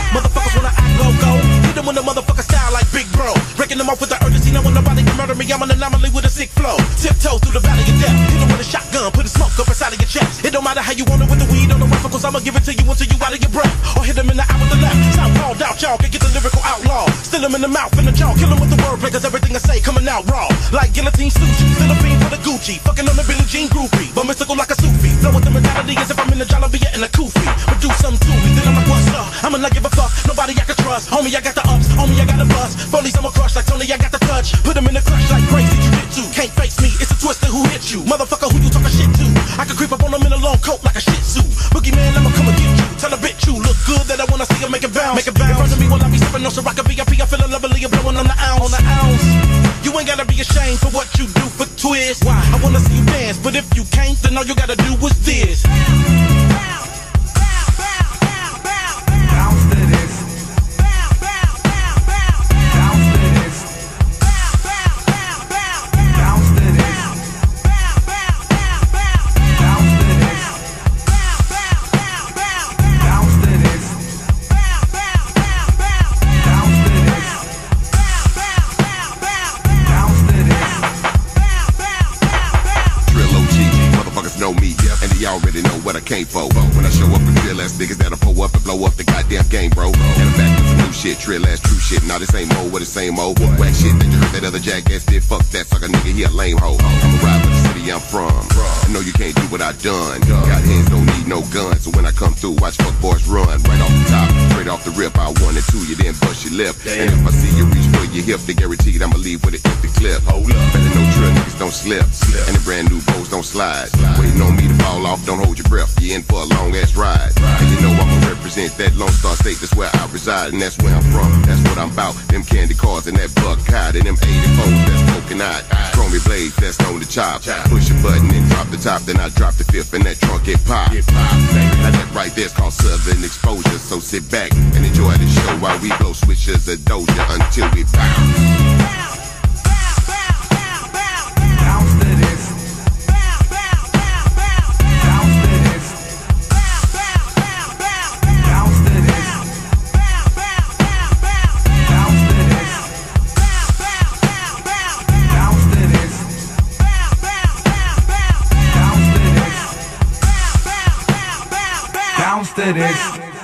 Motherfuckers wanna act loco. Hit them with a motherfucker style like Big Bro. Breaking them off with the urgency, no one nobody can murder me. I'm an anomaly with a sick flow. Tiptoe through the valley of death. Hit them with a shotgun, put a smoke up inside of your chest. It don't matter how you want it with the weed on the rifle, cause I'ma give it to you until you out of your breath. Or hit them in the eye with the left. Sound called out, y'all can get the lyrical outlaw. Still them in the mouth and the jaw. Kill them with the wordplay, cause everything I say coming out raw. Like guillotine sushi, still a fiend for the Gucci. Fucking on the Billie Jean groupie, but mystical like a Sufi. Flow with the mentality as if I'm in the Jalabia and a Kufi. But do something to me, then I'm like, what's up? I'ma not give a fuck, nobody I can trust. Homie, I got the ups, homie, I got the bust. Follies, I'ma crush like Tony, I got the touch. Put them in the crush like crazy jiu-jitsu. Can't face me, it's a twister who hit you. Motherfucker, who you talking shit to? I can creep up on them in a long coat like a shih tzu. Boogeyman, I'ma come and get you. Tell a bitch you look good that I wanna see her make it bounce. Make it bounce. In front of me while I be sipping on Ciroc VIP, I feeling lovely, you're blowing on the ounce. On the ounce. You ain't gotta be ashamed for what you do for twist. Why? I wanna see you dance, but if you can't, then all you gotta do is this. Know me, and they already know what I came for. When I show up with real ass niggas that'll pull up and blow up the goddamn game, bro. And I'm back with some new shit, real ass true shit. Now this ain't old with the same old whack shit that you heard that other jackass did. Fuck that sucker nigga, he a lame hoe. I'ma ride with the city I'm from. I know you can't do what I done. Got hands, don't need no guns. So when I come through, watch fuck boys run. Right off the top, straight off the rip. I 1 and 2, you then bust your lip. And if I see you reach for your hip, they guaranteed I'ma leave with an empty clip. Hold up, better know drill niggas don't slip. And the brand new bows don't slide. Waiting on me to fall off, don't hold your breath. You're in for a long ass ride. And you know I'ma represent that Lone Star State, that's where I reside, and that's where I'm from. That's what I'm about. Them candy cars and that buck hide, and them 84s that's smoking out. Chromey blades that's on the chop. Push a button and drop the top, then I drop the fifth, and that trunk get popped. Now that right there's called Southern Exposure. So sit back and enjoy the show while we blow switches of Doja until we bounce. Bounce to this.